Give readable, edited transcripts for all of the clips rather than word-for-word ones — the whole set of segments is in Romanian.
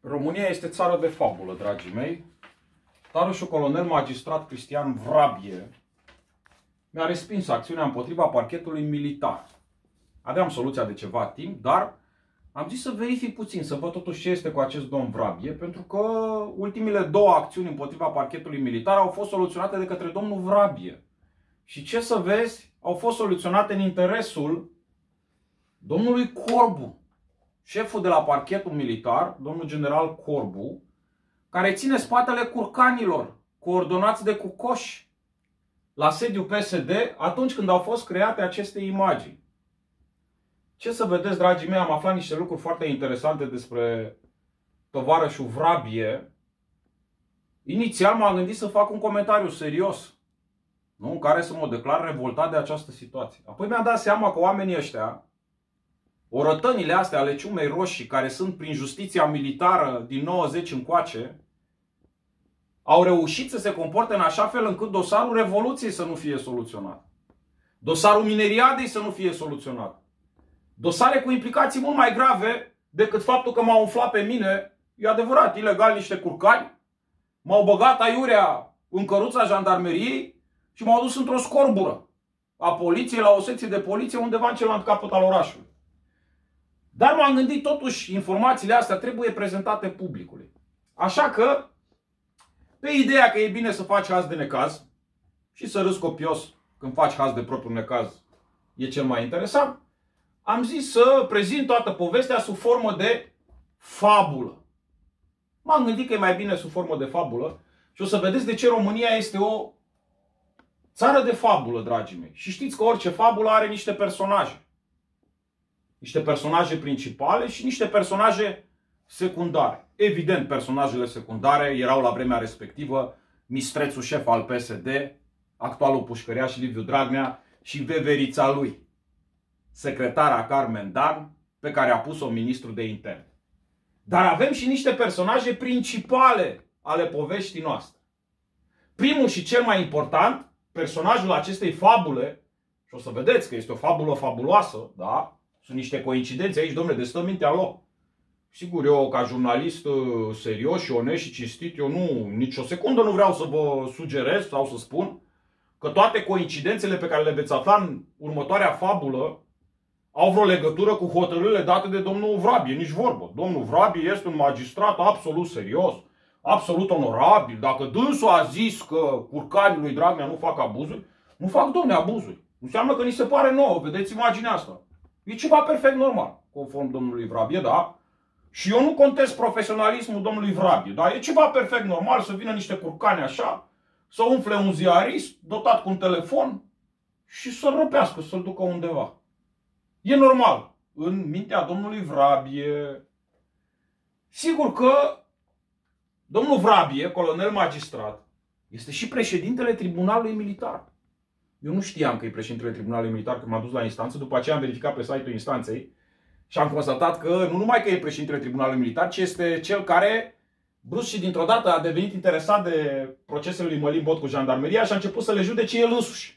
România este țară de fabulă, dragii mei. Tarușul colonel magistrat Cristian Vrabie mi-a respins acțiunea împotriva parchetului militar. Aveam soluția de ceva timp, dar am zis să verific puțin, să văd totuși ce este cu acest domn Vrabie, pentru că ultimile două acțiuni împotriva parchetului militar au fost soluționate de către domnul Vrabie. Și ce să vezi, au fost soluționate în interesul domnului Corbu, șeful de la parchetul militar, domnul general Corbu, care ține spatele curcanilor coordonați de cucoși la sediul PSD atunci când au fost create aceste imagini. Ce să vedeți, dragii mei, am aflat niște lucruri foarte interesante despre tovarășul Vrabie. Inițial m-am gândit să fac un comentariu serios, nu? În care să mă declar revoltat de această situație. Apoi mi-am dat seama că oamenii ăștia, orătănile astea ale ciumei roșii, care sunt prin justiția militară din 90 încoace, au reușit să se comporte în așa fel încât dosarul Revoluției să nu fie soluționat. Dosarul Mineriadei să nu fie soluționat. Dosare cu implicații mult mai grave decât faptul că m-au umflat pe mine, e adevărat, ilegal niște curcani, m-au băgat aiurea în căruța jandarmeriei și m-au dus într-o scorbură a poliției la o secție de poliție undeva în celălalt capăt al orașului. Dar m-am gândit totuși, informațiile astea trebuie prezentate publicului. Așa că, pe ideea că e bine să faci haz de necaz și să râzi copios când faci haz de propriul necaz e cel mai interesant, am zis să prezint toată povestea sub formă de fabulă. M-am gândit că e mai bine sub formă de fabulă și o să vedeți de ce România este o țară de fabulă, dragii mei. Și știți că orice fabulă are niște personaje. Niște personaje principale și niște personaje secundare. Evident, personajele secundare erau la vremea respectivă mistrețul șef al PSD, actualul pușcăriaș Liviu Dragnea și veverița lui, secretara Carmen Dan, pe care a pus-o ministru de interne. Dar avem și niște personaje principale ale poveștii noastre. Primul și cel mai important, personajul acestei fabule, și o să vedeți că este o fabulă fabuloasă, da? Sunt niște coincidențe aici, domnule, de stă mintea în loc. Sigur, eu ca jurnalist serios și onest și cinstit, eu nici o secundă nu vreau să vă sugerez sau să spun că toate coincidențele pe care le veți afla în următoarea fabulă au vreo legătură cu hotărârile date de domnul Vrabie. Nici vorbă. Domnul Vrabie este un magistrat absolut serios, absolut onorabil. Dacă dânsul a zis că curcanii lui Dragnea nu fac abuzuri, nu fac, domne, abuzuri. Înseamnă că ni se pare nouă. Vedeți imaginea asta. E ceva perfect normal, conform domnului Vrabie, da? Și eu nu contest profesionalismul domnului Vrabie, da? E ceva perfect normal să vină niște curcani așa, să umfle un ziarist dotat cu un telefon și să-l răpească, să-l ducă undeva. E normal în mintea domnului Vrabie. Sigur că domnul Vrabie, colonel magistrat, este și președintele Tribunalului Militar. Eu nu știam că e președintele Tribunalului Militar când m-am dus la instanță, după aceea am verificat pe site-ul instanței și am constatat că nu numai că e președintele Tribunalului Militar, ci este cel care, brusc și dintr-o dată, a devenit interesat de procesele lui Mălin Bot cu jandarmeria și a început să le judece el însuși.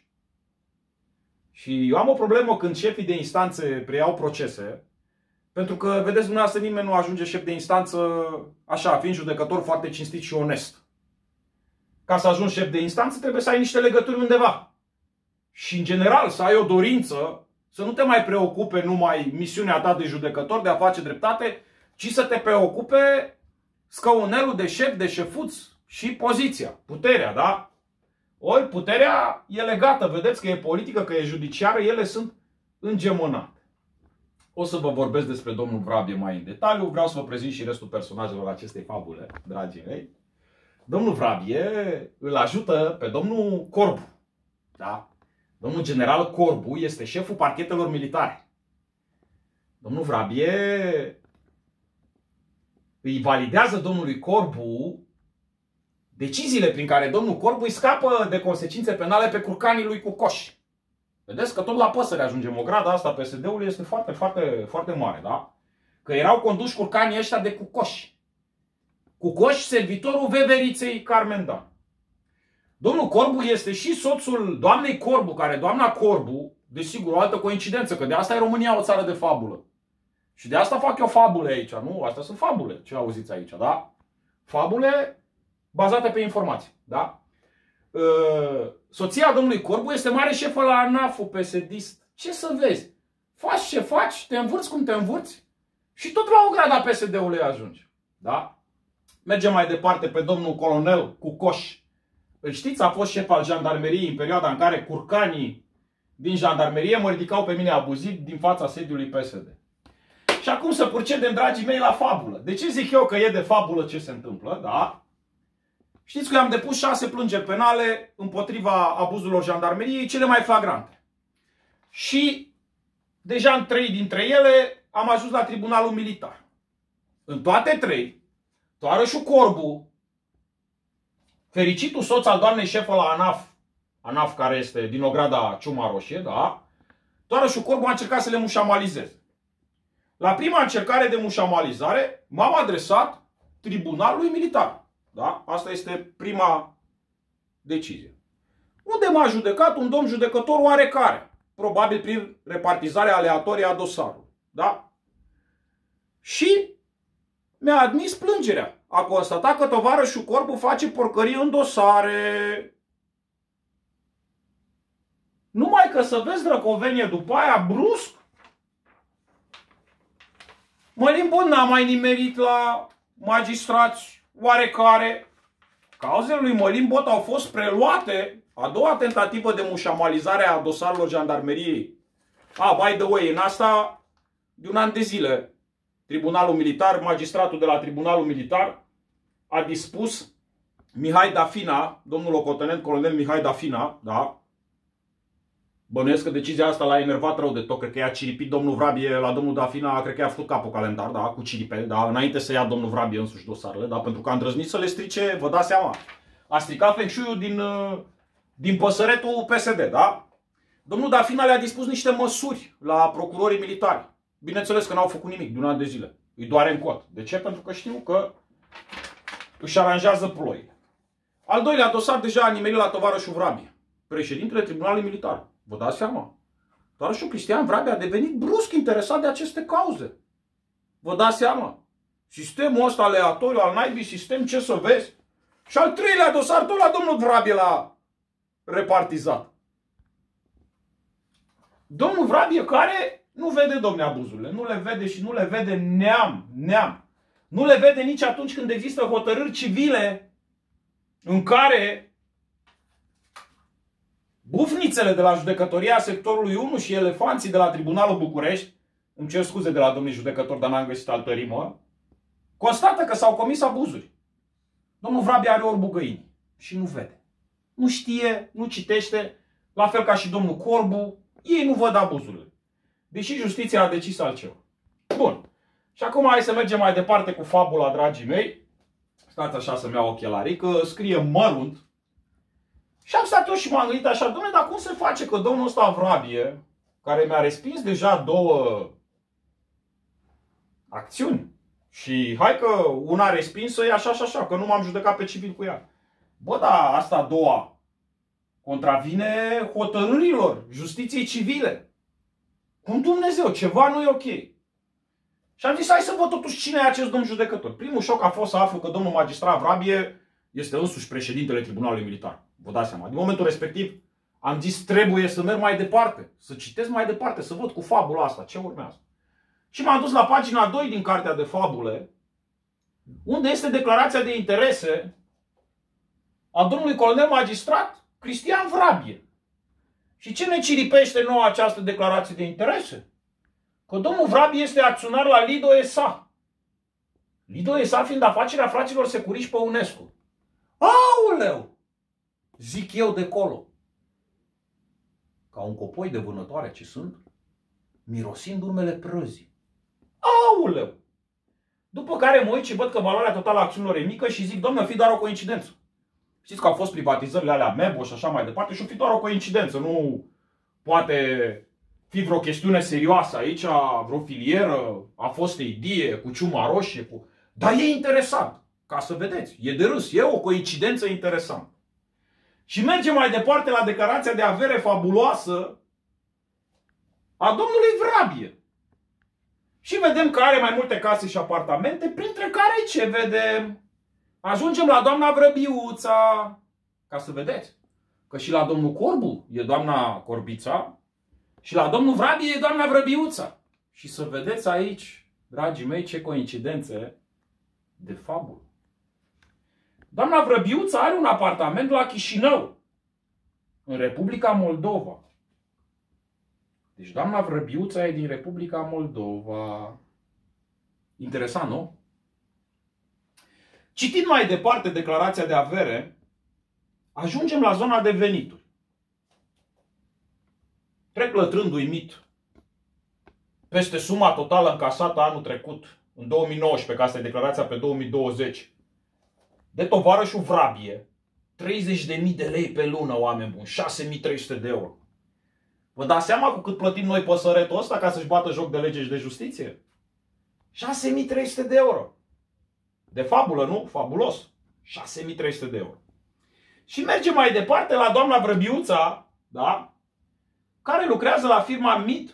Și eu am o problemă când șefii de instanțe preiau procese, pentru că, vedeți dumneavoastră, nimeni nu ajunge șef de instanță așa, fiind judecător foarte cinstit și onest. Ca să ajungi șef de instanță trebuie să ai niște legături undeva. Și, în general, să ai o dorință să nu te mai preocupe numai misiunea ta de judecător, de a face dreptate, ci să te preocupe scăunelul de șef, de șefuț și poziția, puterea, da? Ori puterea e legată, vedeți că e politică, că e judiciară, ele sunt îngemânate. O să vă vorbesc despre domnul Vrabie mai în detaliu, vreau să vă prezint și restul personajelor acestei fabule, dragii mei. Domnul Vrabie îl ajută pe domnul Corbu, da? Domnul general Corbu este șeful parchetelor militare. Domnul Vrabie îi validează domnului Corbu deciziile prin care domnul Corbu îi scapă de consecințe penale pe curcanii lui cucoși. Vedeți că tot la păsări ajungem. O gradă asta PSD-ului este foarte, foarte, foarte mare, da? Că erau conduși curcanii ăștia de cucoși. Cucoși, servitorul veveriței Carmen Dan. Domnul Corbu este și soțul doamnei Corbu, care doamna Corbu, desigur, o altă coincidență, că de asta e România o țară de fabulă. Și de asta fac eu fabule aici, nu? Astea sunt fabule, ce auziți aici, da? Fabule bazate pe informații, da? Soția domnului Corbu este mare șefă la ANAF-ul PSD-ist. Ce să vezi? Faci ce faci, te învârți cum te învârți și tot la o grada PSD-ului ajungi, da? Mergem mai departe pe domnul colonel Cucoș. Îl știți, a fost șef al jandarmeriei în perioada în care curcanii din jandarmerie mă ridicau pe mine abuziv din fața sediului PSD. Și acum să procedem, dragii mei, la fabulă. De ce zic eu că e de fabulă ce se întâmplă, da? Știți că eu am depus 6 plângeri penale împotriva abuzurilor jandarmeriei, cele mai flagrante. Și deja în 3 dintre ele am ajuns la tribunalul militar. În toate 3, toarășul Corbu, fericitul soț al doamnei șefă la ANAF care este din Ograda Ciuma Roșie, da? Toarășul Corbu a încercat să le mușamalizeze. La prima încercare de mușamalizare m-am adresat tribunalului militar. Da? Asta este prima decizie. Unde m-a judecat un domn judecător oarecare. Probabil prin repartizare aleatorie a dosarului. Da? Și mi-a admis plângerea. A constatat că tovarășul Corbu face porcării în dosare. Numai că să vezi drăcovenie după aia, brusc, Mălin Bot n-a mai nimerit la magistrați oarecare. Cauzele lui Mălin Bot au fost preluate. A doua tentativă de mușamalizare a dosarelor jandarmeriei. By the way, în asta de un an de zile, Tribunalul Militar, magistratul de la Tribunalul Militar a dispus Mihai Dafina, domnul locotenent colonel Mihai Dafina, da? Bănuiesc că decizia asta l-a enervat rău de tot. Cred că i-a ciripit domnul Vrabie la domnul Dafina, cred că i-a făcut capul calendar, da, cu ciripe, da, înainte să ia domnul Vrabie însuși dosarele, da, pentru că a îndrăznit să le strice, vă dați seama. A stricat Feng Shui-ul din păsăretul PSD, da? Domnul Dafina le-a dispus niște măsuri la procurorii militari. Bineînțeles că n-au făcut nimic de un an de zile. Îi doare în cot. De ce? Pentru că știu că își aranjează ploile. Al doilea dosar deja a nimerit la tovarășul Vrabie, președintele Tribunalului Militar. Vă dați seama? Tovarășul Cristian Vrabie a devenit brusc interesat de aceste cauze. Vă dați seama? Sistemul ăsta aleatoriu al naibii sistem, ce să vezi? Și al treilea dosar tot la domnul Vrabie l-a repartizat. Domnul Vrabie care nu vede, domne, abuzurile. Nu le vede și nu le vede neam. Nu le vede nici atunci când există hotărâri civile în care bufnițele de la judecătoria sectorului 1 și elefanții de la Tribunalul București, îmi cer scuze de la domnii judecători, dar n-am găsit altă rimă, constată că s-au comis abuzuri. Domnul Vrabie are orbul găinii și nu vede. Nu știe, nu citește, la fel ca și domnul Corbu, ei nu văd abuzurile. Deși justiția a decis altceva. Bun. Și acum hai să mergem mai departe cu fabula, dragii mei. Stați așa să-mi iau ochelarii, că scrie mărunt. Și am stat eu și m-am gândit așa, dom'le, dar cum se face că domnul ăsta Vrabie, care mi-a respins deja 2 acțiuni, și hai că una respinsă e așa și așa, că nu m-am judecat pe civil cu ea. Bă, dar asta a doua contravine hotărârilor justiției civile. Cum Dumnezeu, ceva nu e ok. Și am zis, hai să văd totuși cine e acest domn judecător. Primul șoc a fost să aflu că domnul magistrat Vrabie este însuși președintele Tribunalului Militar. Vă dați seama. Din momentul respectiv am zis, trebuie să merg mai departe, să citesc mai departe, să văd cu fabula asta ce urmează. Și m-am dus la pagina 2 din cartea de fabule, unde este declarația de interese a domnului colonel magistrat Cristian Vrabie. Și ce ne ciripește nouă această declarație de interese? Că domnul Vrabie este acționar la Lido S.A. Lido S.A. fiind afacerea fraților securiști pe UNESCO. Aoleu! Zic eu de colo. Ca un copoi de vânătoare ce sunt, mirosind urmele prăzii. Aoleu! După care mă uit și văd că valoarea totală a acțiunilor e mică și zic, domnule, fi doar o coincidență. Știți că au fost privatizările alea Mebo și așa mai departe și o fi doar o coincidență. Nu poate fi vreo chestiune serioasă aici, vreo filieră, a fost idee cu ciuma roșie. Dar e interesant, ca să vedeți. E de râs, e o coincidență interesantă. Și mergem mai departe la declarația de avere fabuloasă a domnului Vrabie. Și vedem că are mai multe case și apartamente, printre care ce vedem? Ajungem la doamna Vrăbiuța, ca să vedeți că și la domnul Corbu e doamna Corbița și la domnul Vrabie e doamna Vrăbiuța. Și să vedeți aici, dragii mei, ce coincidențe de fabulă. Doamna Vrăbiuța are un apartament la Chișinău, în Republica Moldova. Deci doamna Vrăbiuța e din Republica Moldova. Interesant, nu? Citind mai departe declarația de avere, ajungem la zona de venituri. Trec lătrând uimit peste suma totală încasată anul trecut, în 2019, că asta e declarația pe 2020, de tovarășul Vrabie, 30.000 de lei pe lună, oameni buni, 6.300 de euro. Vă dați seama cu cât plătim noi păsăretul ăsta ca să-și bată joc de lege și de justiție? 6.300 de euro. De fabulă, nu? Fabulos. 6.300 de euro. Și mergem mai departe la doamna Vrăbiuța, da? Care lucrează la firma MIT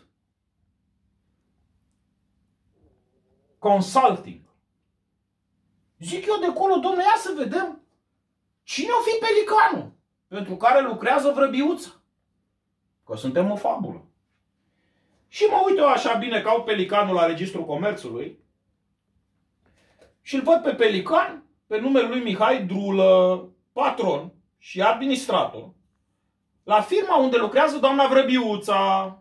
Consulting. Zic eu de acolo, domnule, ia să vedem cine o fi pelicanul pentru care lucrează Vrăbiuța. Că suntem o fabulă. Și mă uit eu așa bine, caut pelicanul la Registrul Comerțului și îl văd pe pelican, pe numele lui Mihai Drulă, patron și administrator, la firma unde lucrează doamna Vrăbiuța.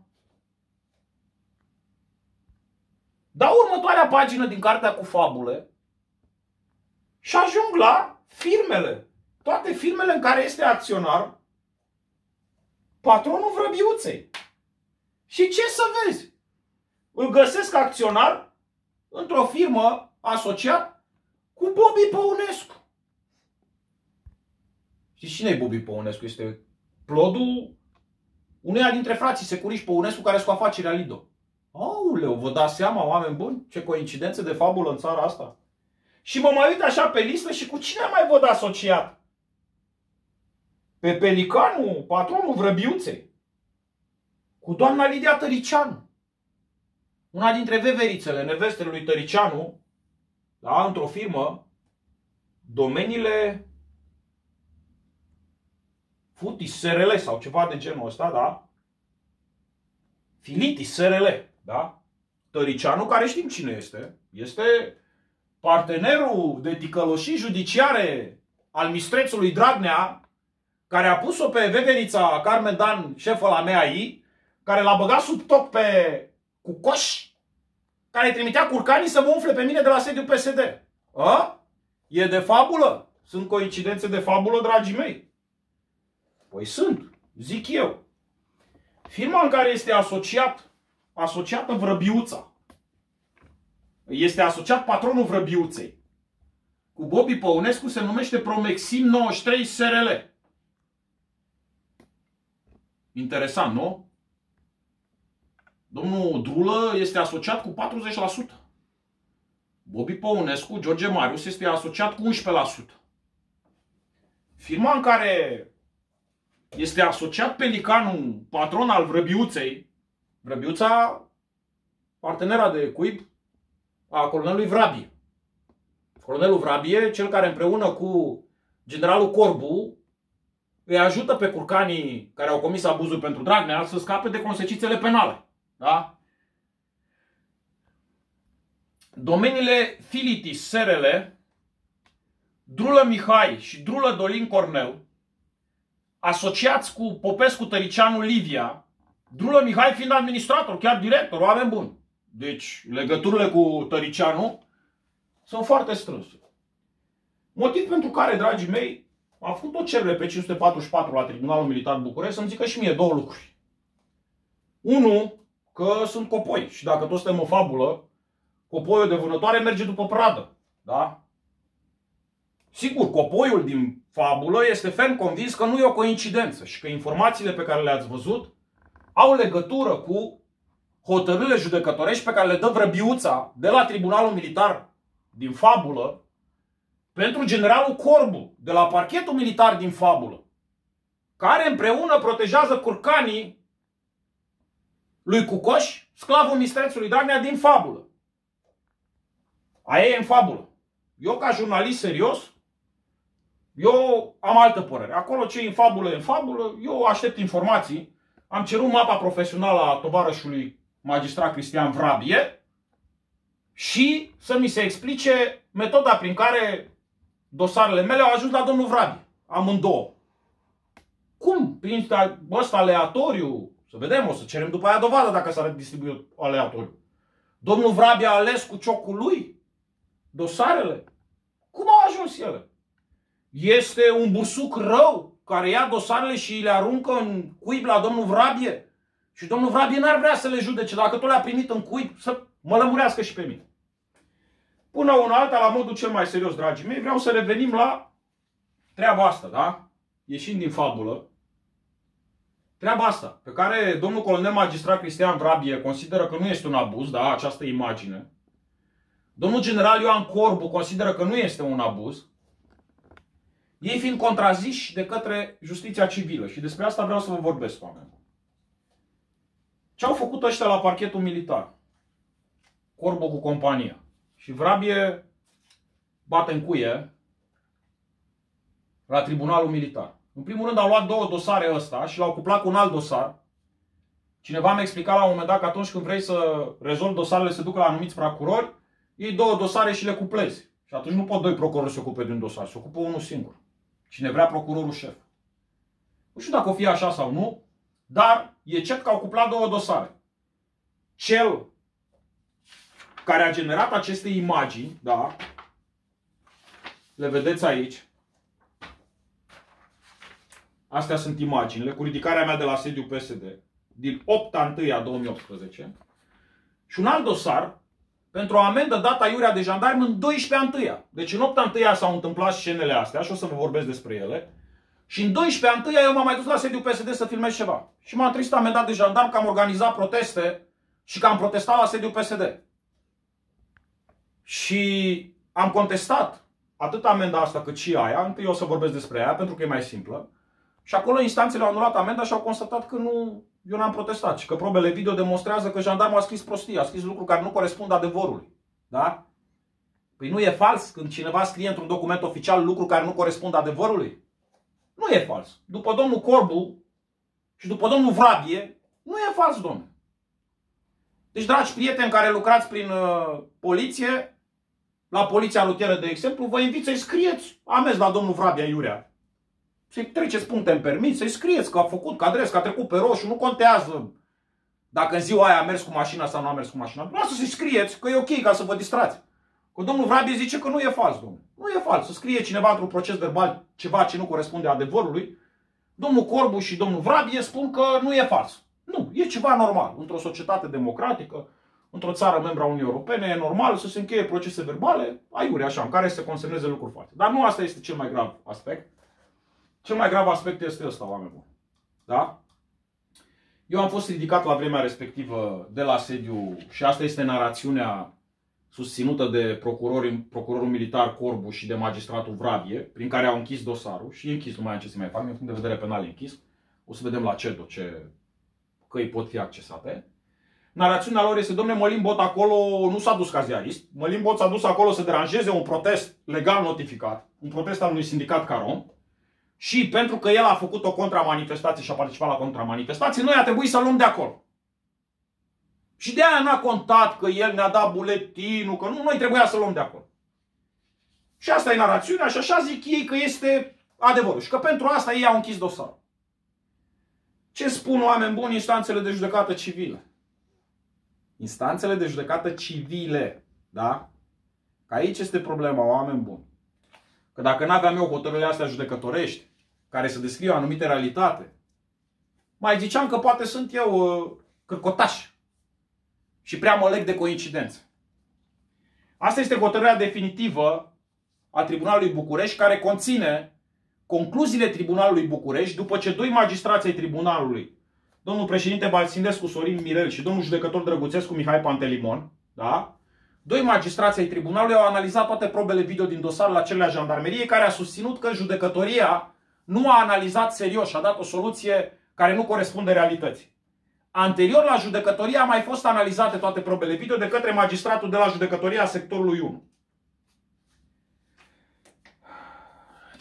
Dau următoarea pagină din cartea cu fabule și ajung la firmele. Toate firmele în care este acționar patronul Vrăbiuței. Și ce să vezi? Îl găsesc acționar într-o firmă asociat cu Bobby Păunescu. Știți cine e Bobby Păunescu? Este plodul uneia dintre frații securiști Păunescu care sunt cu afacerea Lido. Auleu, vă dați seama, oameni buni? Ce coincidențe de fabulă în țara asta. Și mă mai uit așa pe listă și cu cine mai văd asociat? Pe pelicanul, patronul Vrăbiuței. Cu doamna Lidia Tăricianu. Una dintre veverițele, nevestele lui Tăricianu, da, într-o firmă, domeniile Futis SRL sau ceva de genul ăsta, da? Filitis SRL, da? Tăricianu, care știm cine este, este partenerul de ticăloșii judiciare al mistrețului Dragnea, care a pus-o pe veverița Carmen Dan, șefă la MEAI, care l-a băgat sub toc pe Cucoș, care trimitea curcanii să mă umfle pe mine de la sediul PSD. A? E de fabulă? Sunt coincidențe de fabulă, dragii mei? Păi sunt, zic eu. Firma în care este asociată Vrăbiuța, este asociat patronul Vrăbiuței cu Bobby Păunescu, se numește Promexim 93 SRL. Interesant, nu? Domnul Drulă este asociat cu 40%. Bobby Păunescu, George Marius, este asociat cu 11%. Firma în care este asociat pelicanul, patron al Vrăbiuței, Vrăbiuța, partenera de cuib a colonelului Vrabie. Colonelul Vrabie, cel care împreună cu generalul Corbu îi ajută pe curcanii care au comis abuzuri pentru Dragnea să scape de consecințele penale. Da? Domeniile Filitis SRL, Drulă Mihai și Drulă Dolin Cornel, asociați cu Popescu Tăricianu Livia, Drulă Mihai fiind administrator, chiar director, oameni buni. Deci legăturile cu Tăricianu sunt foarte strânse. Motiv pentru care, dragii mei, am făcut o cerere pe 544 la Tribunalul Militar București să-mi zică și mie două lucruri. Unu, că sunt copoi și dacă toți suntem în fabulă, copoiul de vânătoare merge după pradă. Da? Sigur, copoiul din fabulă este ferm convins că nu e o coincidență și că informațiile pe care le-ați văzut au legătură cu hotărârile judecătorești pe care le dă Vrăbiuța de la Tribunalul Militar din fabulă pentru generalul Corbu de la parchetul militar din fabulă, care împreună protejează curcanii lui Cucoș, sclavul mistrețului Dragnea din fabulă. Aia e în fabulă. Eu, ca jurnalist serios, eu am altă părere. Acolo ce e în fabulă, e în fabulă. Eu aștept informații. Am cerut mapa profesională a tovarășului magistrat Cristian Vrabie și să mi se explice metoda prin care dosarele mele au ajuns la domnul Vrabie. Amândouă. Cum? Prin ăsta aleatoriu? Să vedem, o să cerem după aia dovadă dacă s-a distribuit aleatoriu. Domnul Vrabie a ales cu ciocul lui dosarele? Cum au ajuns ele? Este un bursuc rău care ia dosarele și le aruncă în cuib la domnul Vrabie? Și domnul Vrabie n-ar vrea să le judece. Dacă tot le-a primit în cuib, să mă lămurească și pe mine. Până una alta, la modul cel mai serios, dragii mei, vreau să revenim la treaba asta, da? Ieșind din fabulă. Treaba asta, pe care domnul colonel magistrat Cristian Vrabie consideră că nu este un abuz, da? Această imagine. Domnul general Ioan Corbu consideră că nu este un abuz. Ei fiind contraziși de către justiția civilă. Și despre asta vreau să vă vorbesc, oameni. Ce au făcut ăștia la parchetul militar? Corbu cu compania. Și Vrabie bate în cuie la tribunalul militar. În primul rând au luat două dosare ăsta și l-au cuplat cu un alt dosar. Cineva mi-a explicat la un moment dat că atunci când vrei să rezolvi dosarele, se ducă la anumiți procurori, iei două dosare și le cuplezi. Și atunci nu pot doi procurori să se ocupe de un dosar, se ocupă unul singur. Cine vrea procurorul șef. Nu știu dacă o fi așa sau nu, dar e cert că au cuplat două dosare. Cel care a generat aceste imagini, da, le vedeți aici. Astea sunt imaginile cu ridicarea mea de la sediul PSD din 8/1/2018 și un alt dosar pentru o amendă dată aiurea de jandarmi în 12/1. Deci în 8/1 s-au întâmplat scenele astea și o să vă vorbesc despre ele. Și în 12/1 eu m-am mai dus la sediul PSD să filmez ceva. Și m-am trezit amendat de jandarm că am organizat proteste și că am protestat la sediul PSD. Și am contestat atât amenda asta cât și aia. Întâi o să vorbesc despre aia pentru că e mai simplă. Și acolo instanțele au anulat amenda și au constatat că eu n-am protestat. Și că probele video demonstrează că jandarmul a scris prostii, a scris lucruri care nu corespund adevărului. Da? Păi nu e fals când cineva scrie într-un document oficial lucruri care nu corespund adevărului? Nu e fals. După domnul Corbu și după domnul Vrabie, nu e fals, domnule. Deci, dragi prieteni care lucrați prin poliție, la poliția rutieră, de exemplu, vă invit să-i scrieți amenzi la domnul Vrabie aiurea. Să-i treceți puncte în permis, să-i scrieți că a făcut, că adres, că a trecut pe roșu, nu contează dacă în ziua aia a mers cu mașina sau nu a mers cu mașina. Vreau să-i scrieți că e ok ca să vă distrați. Că domnul Vrabie zice că nu e fals, domnule. Nu e fals. Să scrie cineva într-un proces verbal ceva ce nu corespunde adevărului. Domnul Corbu și domnul Vrabie spun că nu e fals. Nu, e ceva normal. Într-o societate democratică, într-o țară membra Uniunii Europene, e normal să se încheie procese verbale, aiure, așa, în care se consemneze lucruri false. Dar nu asta este cel mai grav aspect. Cel mai grav aspect este ăsta, oameni buni. Da? Eu am fost ridicat la vremea respectivă de la sediu și asta este narațiunea susținută de procurorul militar Corbu și de magistratul Vrabie, prin care au închis dosarul și e închis, nu mai am ce să mai fac, din punct de vedere penal e închis. O să vedem la CEDO ce căi pot fi accesate. Narațiunea lor este, domnule, Mălin Bot acolo nu s-a dus ca ziarist. Mălin Bot s-a dus acolo să deranjeze un protest legal notificat, un protest al unui sindicat Carom. Și pentru că el a făcut o contramanifestație și a participat la contramanifestație, noi a trebuit să luăm de acolo. Și de aia n-a contat că el ne-a dat buletinul, că nu, noi trebuia să luăm de acolo. Și asta e narațiunea și așa zic ei că este adevărul. Și că pentru asta ei au închis dosarul. Ce spun, oameni buni, instanțele de judecată civile? Instanțele de judecată civile, da? Că aici este problema, oameni buni. Că dacă n-aveam eu hotărârile astea judecătorești, care să descriu o anumită realitate, mai ziceam că poate sunt eu cârcotaș și prea mă leg de coincidențe. Asta este hotărârea definitivă a Tribunalului București, care conține concluziile Tribunalului București, după ce doi magistrați ai Tribunalului, domnul președinte Balsindescu Sorin Mirel și domnul judecător Drăguțescu Mihai Pantelimon, da? Doi magistrați ai Tribunalului au analizat toate probele video din dosarul acelea jandarmeriei, care a susținut că judecătoria nu a analizat serios și a dat o soluție care nu corespunde realității. Anterior la judecătorie a mai fost analizate toate probele video de către magistratul de la judecătoria sectorului 1.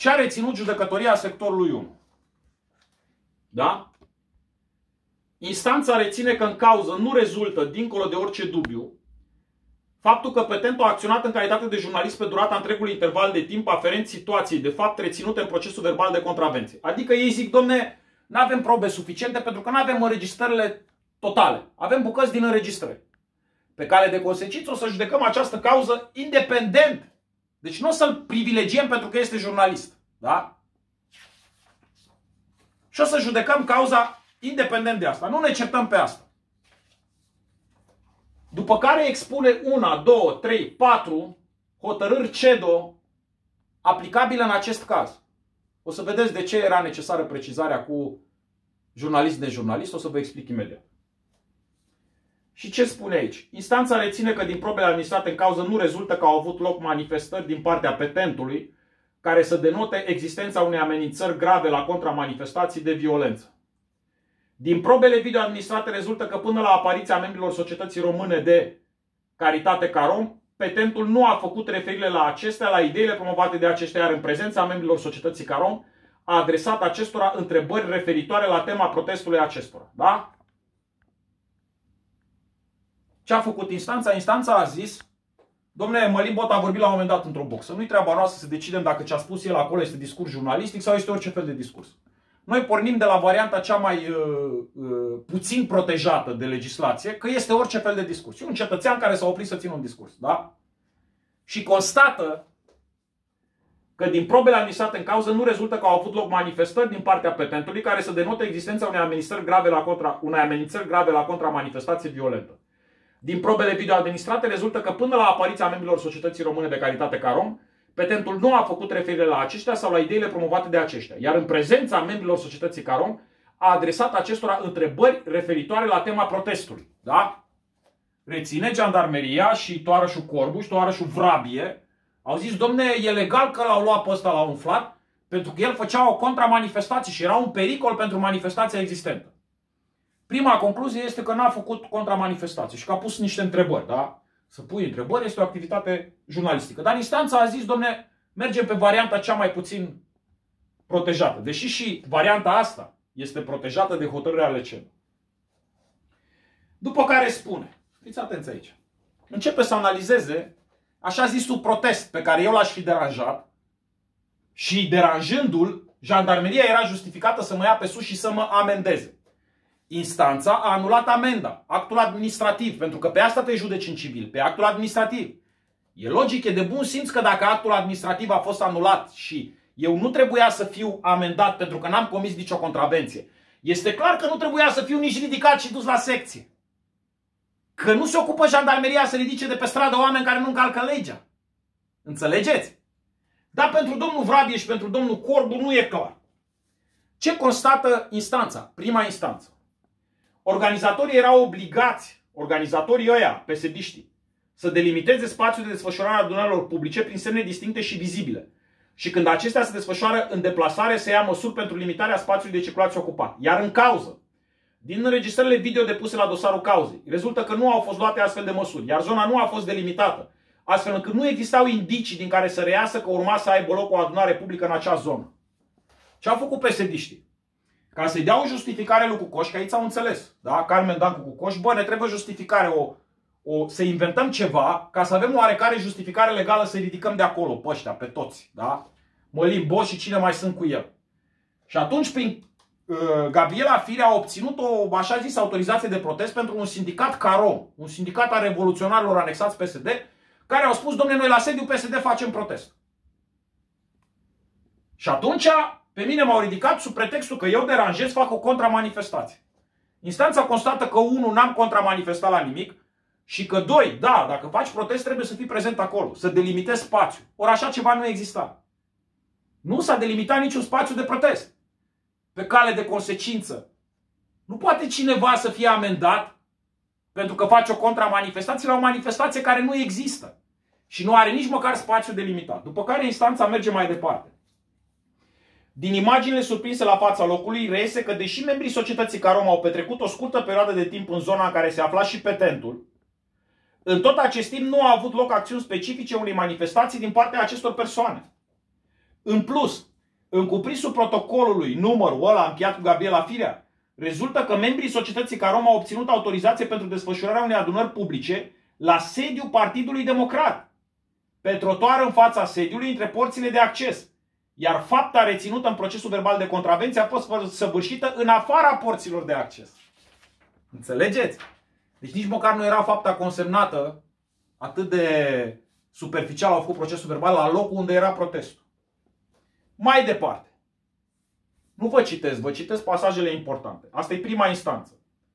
Ce a reținut judecătoria sectorului 1? Da? Instanța reține că în cauză nu rezultă, dincolo de orice dubiu, faptul că petentul a acționat în calitate de jurnalist pe durata întregului interval de timp aferent situației de fapt reținute în procesul verbal de contravenție. Adică ei zic, domne, nu avem probe suficiente pentru că nu avem înregistrările totale. Avem bucăți din înregistrări. Pe cale de consecință o să judecăm această cauză independent. Deci nu o să-l privilegiem pentru că este jurnalist. Da? Și o să judecăm cauza independent de asta. Nu ne certăm pe asta. După care expune 1, 2, 3, 4 hotărâri CEDO aplicabile în acest caz. O să vedeți de ce era necesară precizarea cu jurnalist-nejurnalist. O să vă explic imediat. Și ce spune aici? Instanța reține că din probele administrate în cauză nu rezultă că au avut loc manifestări din partea petentului care să denote existența unei amenințări grave la contramanifestații de violență. Din probele video administrate rezultă că până la apariția membrilor Societății Române de Caritate Carom, petentul nu a făcut referire la acestea, la ideile promovate de aceștia, iar în prezența membrilor Societății Carom a adresat acestora întrebări referitoare la tema protestului acestora. Da? Ce a făcut instanța? Instanța a zis, domnule, Mălin Bot a vorbit la un moment dat într-o boxă. Nu-i treaba noastră să decidem dacă ce a spus el acolo este discurs jurnalistic sau este orice fel de discurs. Noi pornim de la varianta cea mai puțin protejată de legislație, că este orice fel de discurs. E un cetățean care s-a oprit să țină un discurs. Da? Și constată că din probele administrate în cauză nu rezultă că au avut loc manifestări din partea petentului care să denote existența unei amenințări grave la contramanifestație violentă. Din probele video administrate rezultă că până la apariția membrilor Societății Române de Caritate Carom, petentul nu a făcut referire la aceștia sau la ideile promovate de aceștia, iar în prezența membrilor Societății Carom a adresat acestora întrebări referitoare la tema protestului. Da? Reține Jandarmeria și toarășul Corbu și toarășul Vrabie au zis, domne, e legal că l-au luat pe ăsta, l-au umflat, pentru că el făcea o contramanifestație și era un pericol pentru manifestația existentă. Prima concluzie este că n-a făcut contramanifestație și că a pus niște întrebări. Da? Să pui întrebări este o activitate jurnalistică. Dar instanța a zis, domne, mergem pe varianta cea mai puțin protejată. Deși și varianta asta este protejată de hotărârea ale CEDO. După care spune, fiți atenți aici, începe să analizeze așa zisul protest pe care eu l-aș fi deranjat și deranjându-l, Jandarmeria era justificată să mă ia pe sus și să mă amendeze. Instanța a anulat amenda, actul administrativ, pentru că pe asta te judeci în civil, pe actul administrativ. E logic, e de bun simț că dacă actul administrativ a fost anulat și eu nu trebuia să fiu amendat pentru că n-am comis nicio contravenție, este clar că nu trebuia să fiu nici ridicat și dus la secție. Că nu se ocupă Jandarmeria să ridice de pe stradă oameni care nu încalcă legea. Înțelegeți? Dar pentru domnul Vrabie și pentru domnul Corbu nu e clar. Ce constată instanța? Prima instanță. Organizatorii erau obligați, organizatorii ăia, pesediștii, să delimiteze spațiul de desfășurare a adunărilor publice prin semne distincte și vizibile. Și când acestea se desfășoară în deplasare, se ia măsuri pentru limitarea spațiului de circulație ocupat. Iar în cauză, din înregistrările video depuse la dosarul cauzei, rezultă că nu au fost luate astfel de măsuri, iar zona nu a fost delimitată, astfel încât nu existau indicii din care să reiasă că urma să aibă loc o adunare publică în acea zonă. Ce au făcut pesediștii? Ca să-i dea o justificare lui Cucoș, că aici au înțeles, da? Carmen Dan cu Cucoș, bă, ne trebuie justificare, să inventăm ceva, ca să avem oarecare justificare legală să-i ridicăm de acolo, pe ăștia, pe toți, da? Mălin Boș și cine mai sunt cu el. Și atunci, prin Gabriela Firea a obținut o, așa zis, autorizație de protest pentru un sindicat Carom, un sindicat al revoluționarilor anexați PSD, care au spus, domnule, noi la sediul PSD facem protest. Și atunci, pe mine m-au ridicat sub pretextul că eu deranjez, fac o contramanifestație. Instanța constată că 1, n-am contramanifestat la nimic și că 2, da, dacă faci protest trebuie să fii prezent acolo, să delimitezi spațiu. Ori așa ceva nu exista. Nu s-a delimitat niciun spațiu de protest. Pe cale de consecință, nu poate cineva să fie amendat pentru că face o contramanifestație la o manifestație care nu există și nu are nici măcar spațiu delimitat. După care instanța merge mai departe. Din imaginile surprinse la fața locului, reiese că deși membrii societății Carom au petrecut o scurtă perioadă de timp în zona în care se afla și petentul, în tot acest timp nu au avut loc acțiuni specifice unei manifestații din partea acestor persoane. În plus, În cuprinsul protocolului numărul ăla încheiat cu Gabriela Firea, rezultă că membrii societății Carom au obținut autorizație pentru desfășurarea unei adunări publice la sediul Partidului Democrat, pe trotuar în fața sediului între porțile de acces, iar fapta reținută în procesul verbal de contravenție a fost săvârșită în afara porților de acces. Înțelegeți? Deci nici măcar nu era fapta consemnată, atât de superficial au făcut procesul verbal la locul unde era protestul. Mai departe. Nu vă citesc pasajele importante. Asta e prima instanță.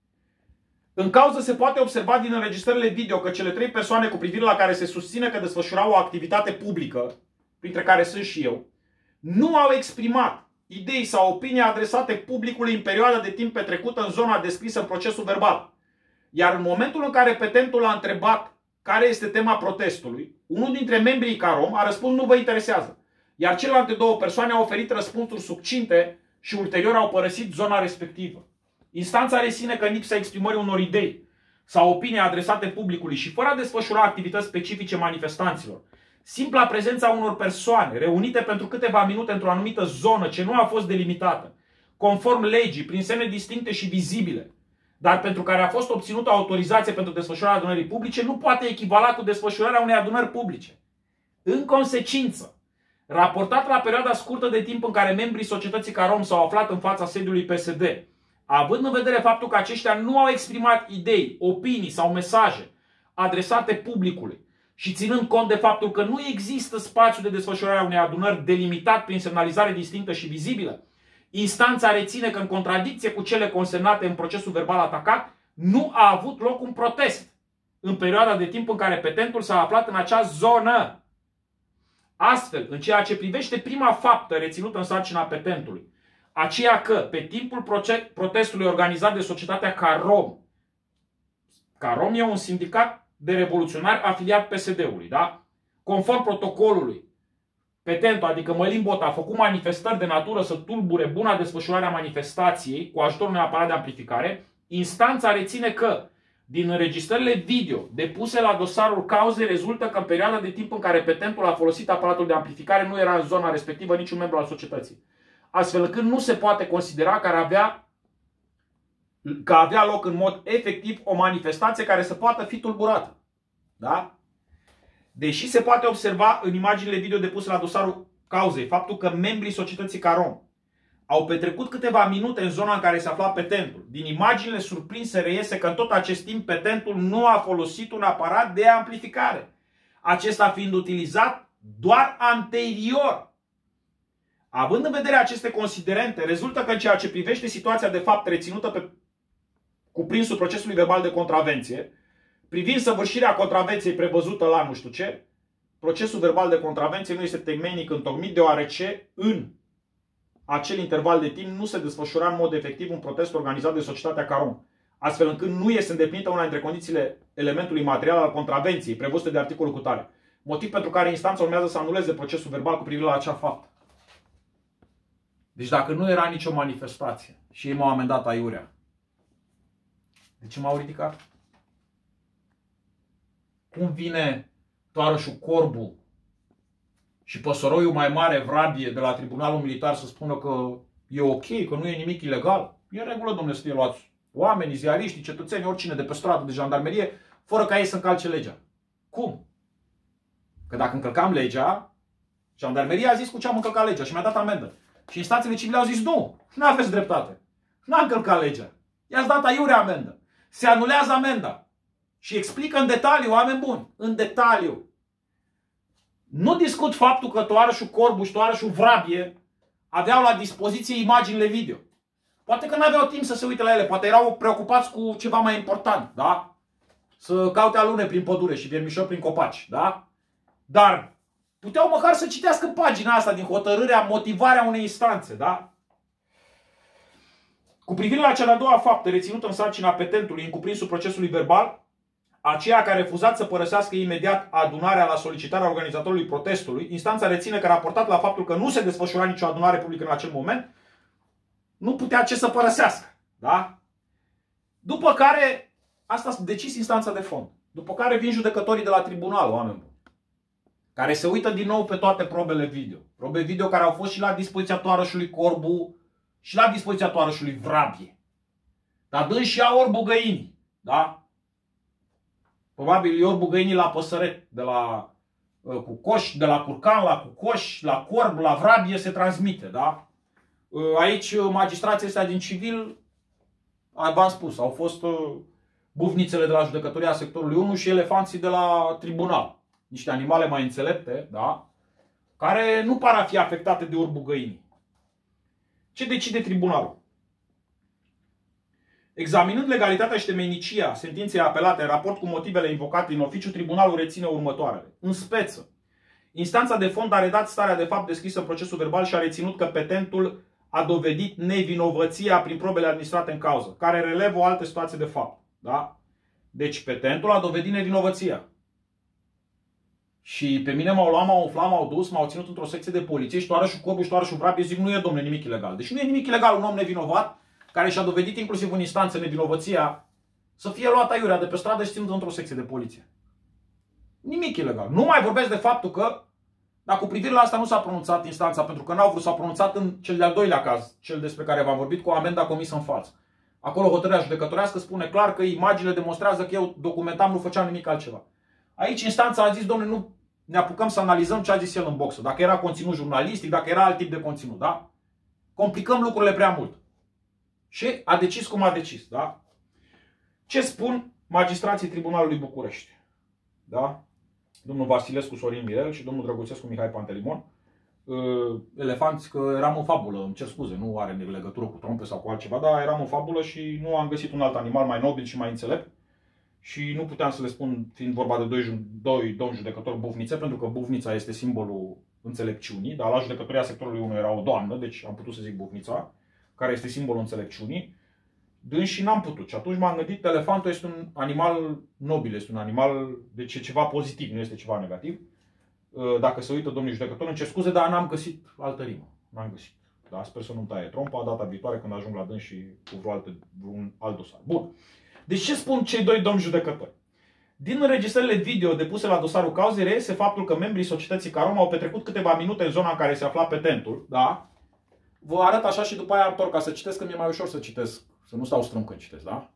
În cauză se poate observa din înregistrările video că cele 3 persoane cu privire la care se susține că desfășurau o activitate publică, printre care sunt și eu, nu au exprimat idei sau opinii adresate publicului în perioada de timp petrecută în zona descrisă în procesul verbal. Iar în momentul în care petentul a întrebat care este tema protestului, unul dintre membrii Carom a răspuns nu vă interesează, iar celelalte 2 persoane au oferit răspunsuri succinte și ulterior au părăsit zona respectivă. Instanța reține că în lipsa exprimării unor idei sau opinii adresate publicului și fără a desfășura activități specifice manifestanților, simpla prezența unor persoane reunite pentru câteva minute într-o anumită zonă ce nu a fost delimitată, conform legii, prin semne distincte și vizibile, dar pentru care a fost obținută autorizație pentru desfășurarea adunării publice, nu poate echivala cu desfășurarea unei adunări publice. În consecință, raportat la perioada scurtă de timp în care membrii societății Carom s-au aflat în fața sediului PSD, având în vedere faptul că aceștia nu au exprimat idei, opinii sau mesaje adresate publicului și ținând cont de faptul că nu există spațiu de desfășurare a unei adunări delimitat prin semnalizare distinctă și vizibilă, instanța reține că în contradicție cu cele consemnate în procesul verbal atacat, nu a avut loc un protest în perioada de timp în care petentul s-a aflat în acea zonă. Astfel, în ceea ce privește prima faptă reținută în sarcina petentului, aceea că pe timpul protestului organizat de societatea Carom, Carom e un sindicat de revoluționari afiliat PSD-ului, da? Conform protocolului, petentul, adică Mălin Bot, a făcut manifestări de natură să tulbure buna desfășurare a manifestației cu ajutorul unui aparat de amplificare, instanța reține că din înregistrările video depuse la dosarul cauzei rezultă că în perioada de timp în care petentul a folosit aparatul de amplificare nu era în zona respectivă niciun membru al societății. Astfel încât nu se poate considera că avea loc în mod efectiv o manifestație care să poată fi tulburată. Da? Deși se poate observa în imaginile video depuse la dosarul cauzei faptul că membrii societății Carom au petrecut câteva minute în zona în care se afla petentul, din imaginile surprinse reiese că în tot acest timp petentul nu a folosit un aparat de amplificare, acesta fiind utilizat doar anterior. Având în vedere aceste considerente, rezultă că în ceea ce privește situația de fapt reținută pe cuprinsul procesului verbal de contravenție, privind săvârșirea contravenției prevăzută la nu știu ce, procesul verbal de contravenție nu este temeinic întocmit deoarece în acel interval de timp nu se desfășura în mod efectiv un protest organizat de societatea Carom, astfel încât nu este îndeplinită una dintre condițiile elementului material al contravenției prevăzute de articolul cutare, motiv pentru care instanța urmează să anuleze procesul verbal cu privire la acea faptă. Deci dacă nu era nicio manifestație și ei m-au amendat aiurea, de ce m-au ridicat? Cum vine toarășul Corbu și păsăroiul mai mare Vrabie de la Tribunalul Militar să spună că e ok, că nu e nimic ilegal? E în regulă, domnule, să fie luați oamenii, ziariștii, cetățeni, oricine de pe stradă, de jandarmerie, fără ca ei să încalce legea. Cum? Că dacă încălcam legea, jandarmeria a zis cu ce am încălcat legea și mi-a dat amendă. Și instanțele civile au zis nu, nu aveți dreptate. Nu am încălcat legea. I-ați dat aiurea amendă. Se anulează amenda. Și explică în detaliu, oameni buni, în detaliu. Nu discut faptul că toarășul Corbu și toarășul Vrabie aveau la dispoziție imaginile video. Poate că nu aveau timp să se uite la ele, poate erau preocupați cu ceva mai important, da? Să caute alune prin pădure și viermișori prin copaci, da? Dar puteau măcar să citească pagina asta din hotărârea, motivarea unei instanțe, da? Cu privire la cea de-a doua faptă reținută în sarcina petentului în cuprinsul procesului verbal, aceea care a refuzat să părăsească imediat adunarea la solicitarea organizatorului protestului, instanța reține că raportat la faptul că nu se desfășura nicio adunare publică în acel moment, nu putea ce să părăsească. Da? După care, asta a decis instanța de fond. După care vin judecătorii de la tribunal, oameni buni. care se uită din nou pe toate probele video. Probe video care au fost și la dispoziția toarășului Corbu și la dispoziția toarășului Vrabie. Dar dâns și a Orbu Găinii, da? Probabil e Orbu Găinii la Păsăret, de la Cucoș, de la Curcan la Cucoș, la Corb, la Vrabie se transmite, da? Aici magistrații ăștia din civil, v-am spus, au fost bufnițele de la judecătoria sectorului 1 și elefanții de la tribunal. Niște animale mai înțelepte, da? Care nu par a fi afectate de Orbu Găinii. Ce decide tribunalul? Examinând legalitatea și temeinicia sentinței apelate în raport cu motivele invocate în oficiu, tribunalul reține următoarele. În speță, instanța de fond a redat starea de fapt descrisă în procesul verbal și a reținut că petentul a dovedit nevinovăția prin probele administrate în cauză, care relevă o altă situație de fapt. Da? Deci petentul a dovedit nevinovăția. Și pe mine m-au luat, m-au umflat, m-au dus, m-au ținut într-o secție de poliție și toarășul Corbu și toarășul Vrabie zic, nu e, domnule, nimic ilegal. Deci nu e nimic ilegal un om nevinovat, care și-a dovedit inclusiv în instanță nevinovăția, să fie luat aiurea de pe stradă și ținut într-o secție de poliție. Nimic ilegal. Nu mai vorbesc de faptul că, dar cu privire la asta nu s-a pronunțat instanța, pentru că n-au vrut, s-a pronunțat în cel de-al doilea caz, cel despre care v-am vorbit, cu amenda comisă în față. Acolo hotărârea judecătorească spune clar că imaginile demonstrează că eu documentam, nu făceam nimic altceva. Aici instanța a zis, domnule, nu ne apucăm să analizăm ce a zis el în boxă. Dacă era conținut jurnalistic, dacă era alt tip de conținut, da? Complicăm lucrurile prea mult. Și a decis cum a decis, da? Ce spun magistrații Tribunalului București? Da? Domnul Vasilescu Sorin Mirel și domnul Drăguțescu Mihai Pantelimon. Elefanți, că eram în fabulă, îmi cer scuze, nu are legătură cu trompe sau cu altceva, dar eram în fabulă și nu am găsit un alt animal mai nobil și mai înțelept. Și nu puteam să le spun, fiind vorba de doi domni judecători bufnițe, pentru că bufnița este simbolul înțelepciunii, dar la judecătoria sectorului 1 era o doamnă, deci am putut să zic bufnița, care este simbolul înțelepciunii. Și n-am putut. Și atunci m-am gândit, elefantul este un animal nobil, este un animal, deci e ceva pozitiv, nu este ceva negativ. Dacă se uită domnul judecător, îmi cer scuze, dar n-am găsit altă rimă. N-am găsit. Da, sper să nu-mi taie trompa data viitoare când ajung la dâns și cu vreun alt dosar. Bun. Deci ce spun cei doi domni judecători? Din înregistrările video depuse la dosarul cauzei reiese faptul că membrii societății Caroma au petrecut câteva minute în zona în care se afla petentul, da? Vă arăt așa și după aia întorc ca să citesc, că mi-e mai ușor să citesc, să nu stau strâm când citesc, da?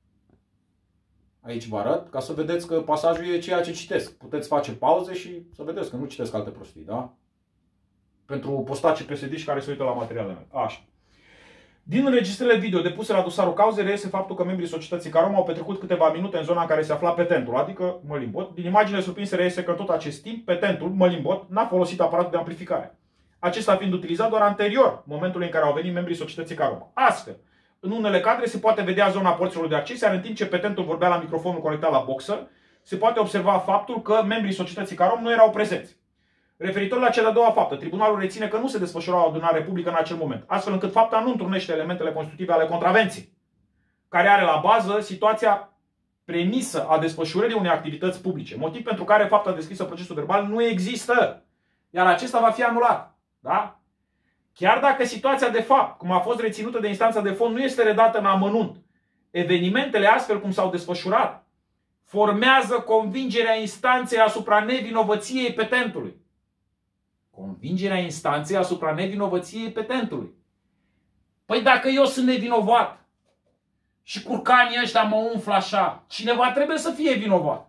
Aici vă arăt, ca să vedeți că pasajul e ceea ce citesc. Puteți face pauze și să vedeți că nu citesc alte prostii, da? Pentru postaci PSD-și care se uită la materialele mele. Așa. Din înregistrările video depuse la dosarul cauzei reiese faptul că membrii societății Caroma au petrecut câteva minute în zona în care se afla petentul, adică Mălimbot. Din imaginele surprinse reiese că în tot acest timp petentul, Mălimbot, n-a folosit aparatul de amplificare. Acesta fiind utilizat doar anterior momentului în care au venit membrii societății Caroma. Astfel, în unele cadre se poate vedea zona porților de acces, iar în timp ce petentul vorbea la microfonul conectat la boxer, se poate observa faptul că membrii societății Caroma nu erau prezenți. Referitor la cea de-a doua faptă, tribunalul reține că nu se desfășura o adunare publică în acel moment, astfel încât fapta nu întrunește elementele constitutive ale contravenției, care are la bază situația premisă a desfășurării unei activități publice, motiv pentru care fapta descrisă în procesul verbal nu există, iar acesta va fi anulat. Da? Chiar dacă situația de fapt, cum a fost reținută de instanța de fond, nu este redată în amănunt, evenimentele astfel cum s-au desfășurat formează convingerea instanței asupra nevinovăției petentului. Convingerea instanței asupra nevinovăției petentului. Păi dacă eu sunt nevinovat și curcanii ăștia mă umflă așa, cineva trebuie să fie vinovat.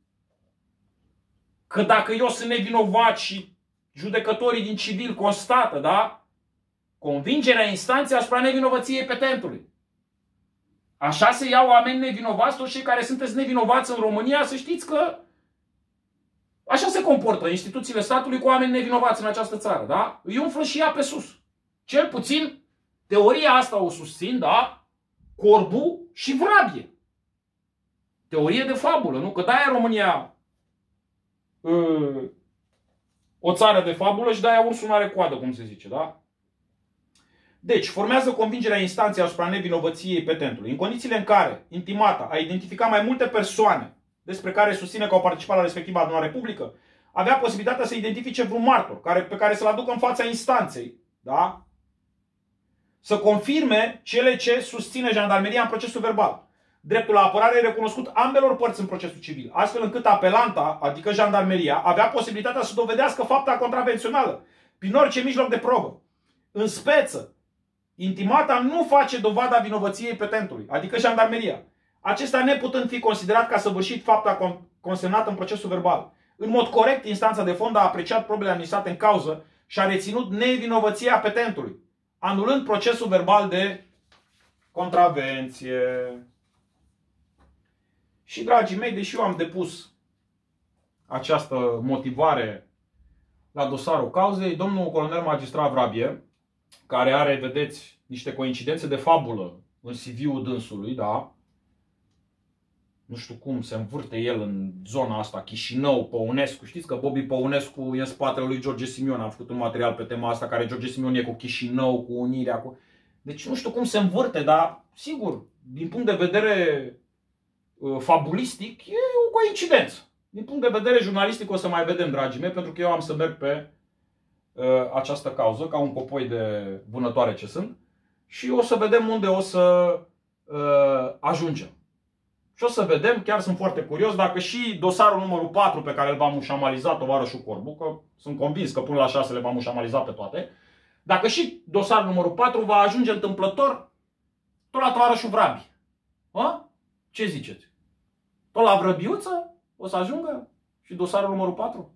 Că dacă eu sunt nevinovat și judecătorii din civil constată, da? Convingerea instanței asupra nevinovăției petentului. Așa se iau oameni nevinovați, toți cei care sunteți nevinovați în România, să știți că așa se comportă instituțiile statului cu oameni nevinovați în această țară, da? Îi umflă și ea pe sus. Cel puțin, teoria asta o susțin, da? Corbu și Vrabie. Teorie de fabulă, nu? Că de-aia România o țară de fabulă și de-aia ursul nu are coadă, cum se zice, da? Deci, formează convingerea instanței asupra nevinovăției petentului. În condițiile în care intimata a identificat mai multe persoane despre care susține că au participat la respectiva adunare publică, avea posibilitatea să identifice vreun martor pe care să-l aducă în fața instanței, da? Să confirme cele ce susține jandarmeria în procesul verbal. dreptul la apărare recunoscut ambelor părți în procesul civil, astfel încât apelanta, adică jandarmeria, avea posibilitatea să dovedească fapta contravențională prin orice mijloc de probă. În speță, intimata nu face dovada vinovăției petentului, adică jandarmeria, acesta neputând fi considerat ca săvârșit fapta consemnată în procesul verbal. În mod corect, instanța de fond a apreciat probele administrate în cauză și a reținut nevinovăția petentului, anulând procesul verbal de contravenție. Și, dragii mei, deși eu am depus această motivare la dosarul cauzei, domnul colonel magistrat Vrabie, care are, vedeți, niște coincidențe de fabulă în CV-ul dânsului, da? Nu știu cum se învârte el în zona asta, Chișinău, Păunescu. Știți că Bobby Păunescu e în spatele lui George Simion. Am făcut un material pe tema asta, care George Simion e cu Chișinău, cu Unirea. Deci nu știu cum se învârte, dar sigur, din punct de vedere fabulistic, e o coincidență. Din punct de vedere jurnalistic o să mai vedem, dragii mei, pentru că eu am să merg pe această cauză, ca un copoi de vânătoare ce sunt, și o să vedem unde o să ajungem. Și o să vedem, chiar sunt foarte curios, dacă și dosarul numărul 4 pe care îl va mușamaliza tovarășul Corbu, că sunt convins că până la 6 le va mușamaliza pe toate, dacă și dosarul numărul 4 va ajunge întâmplător tot la tovarășul Vrabi. A? Ce ziceți? Tot la Vrăbiuță o să ajungă și dosarul numărul 4?